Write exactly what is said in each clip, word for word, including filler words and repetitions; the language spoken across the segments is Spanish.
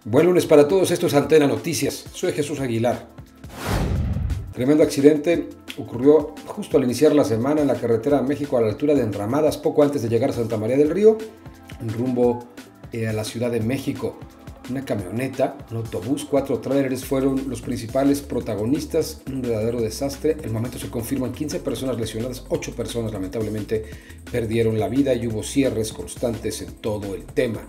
Buen lunes para todos, esto es Antena Noticias, soy Jesús Aguilar. Tremendo accidente ocurrió justo al iniciar la semana en la carretera de México a la altura de Enramadas, poco antes de llegar a Santa María del Río, en rumbo eh, a la Ciudad de México. Una camioneta, un autobús, cuatro tráileres fueron los principales protagonistas, un verdadero desastre. El momento se confirman quince personas lesionadas, ocho personas lamentablemente perdieron la vida y hubo cierres constantes en todo el tema.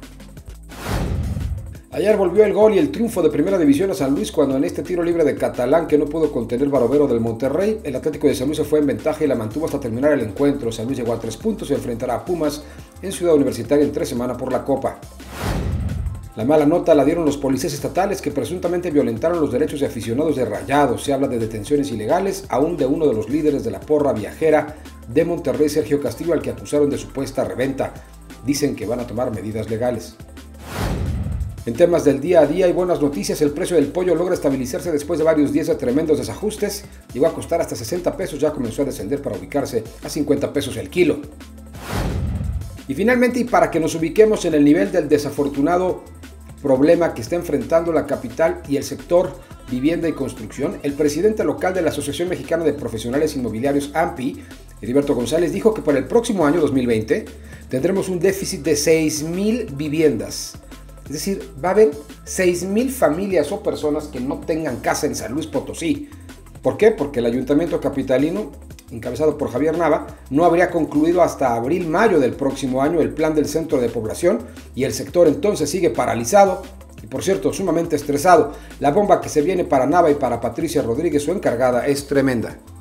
Ayer volvió el gol y el triunfo de Primera División a San Luis cuando en este tiro libre de Catalán que no pudo contener Barovero del Monterrey, el Atlético de San Luis se fue en ventaja y la mantuvo hasta terminar el encuentro. San Luis llegó a tres puntos y enfrentará a Pumas en Ciudad Universitaria en tres semanas por la Copa. La mala nota la dieron los policías estatales que presuntamente violentaron los derechos de aficionados de Rayados. Se habla de detenciones ilegales, aún de uno de los líderes de la porra viajera de Monterrey, Sergio Castillo, al que acusaron de supuesta reventa. Dicen que van a tomar medidas legales. En temas del día a día hay buenas noticias. El precio del pollo logra estabilizarse después de varios días de tremendos desajustes. Llegó a costar hasta sesenta pesos, ya comenzó a descender para ubicarse a cincuenta pesos el kilo. Y finalmente, y para que nos ubiquemos en el nivel del desafortunado problema que está enfrentando la capital y el sector vivienda y construcción, el presidente local de la Asociación Mexicana de Profesionales Inmobiliarios, A M P I, Heriberto González, dijo que para el próximo año dos mil veinte tendremos un déficit de seis mil viviendas. Es decir, va a haber seis mil familias o personas que no tengan casa en San Luis Potosí. ¿Por qué? Porque el ayuntamiento capitalino, encabezado por Javier Nava, no habría concluido hasta abril-mayo del próximo año el plan del centro de población y el sector entonces sigue paralizado y, por cierto, sumamente estresado. La bomba que se viene para Nava y para Patricia Rodríguez, su encargada, es tremenda.